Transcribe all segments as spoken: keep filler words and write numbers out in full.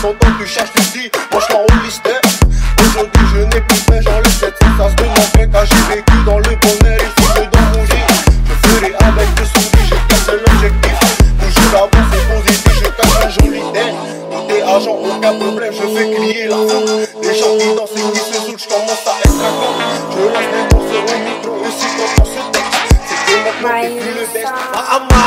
ton temps, tu cherches, tu dis, moi je l'enregistre. Aujourd'hui je n'ai plus fait, j'enlève cette sensation de mon frère, car j'ai vécu dans le bonheur, il faut que dans mon lit. Je ferai avec le sourire, j'ai qu'un seul objectif. Toujours avancer positif, je cache un joli tête. Tout est agent, aucun problème, je fais crier la foule. Les gens qui dansent et qui se saoulent, je commence à être un con. Je lance mes danseurs au micro, et si quand on se texte, c'est que maintenant t'es plus le best. Mahama.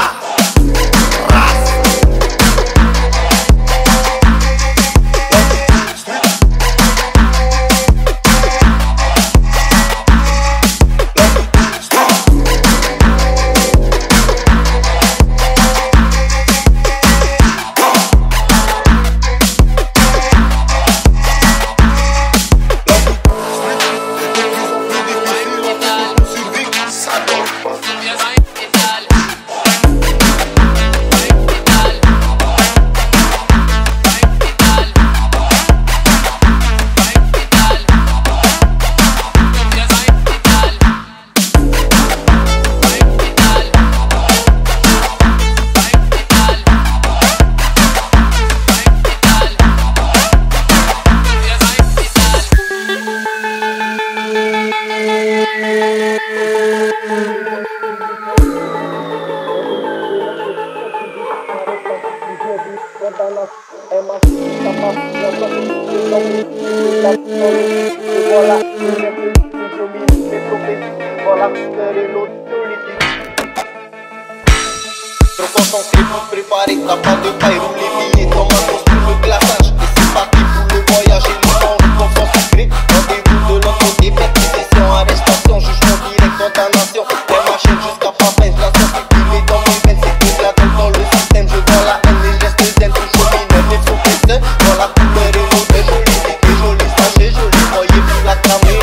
Trop concentré pour préparer, t'as pas de paille, roule les billets, dans ma course pour le glaçage. Et c'est parti pour le voyage et le temps, récompense sucrée. Rendez-vous de l'autre côté, perquisition, arrestation, jugement direct, condamnation. Fais ma chaîne jusqu'à pas fin, je la sens circuler dans mes veines, c'est tout la tête dans le système. Je vois la haine, les gestes zen, toujours mineurs, ils sont pressés. Dans la couleur et l'autre, joli, et joli, sachez, joli, voyez plus la cramer.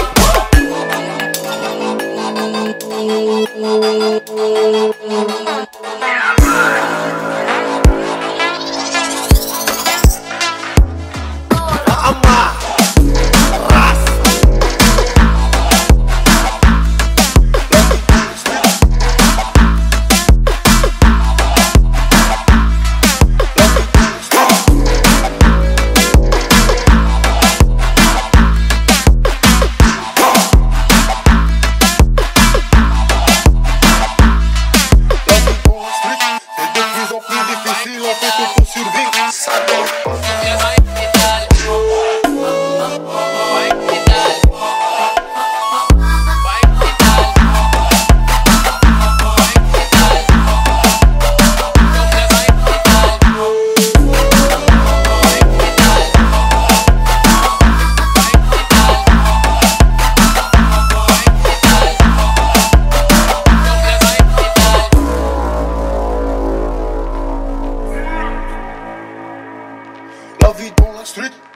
La vie dans la street.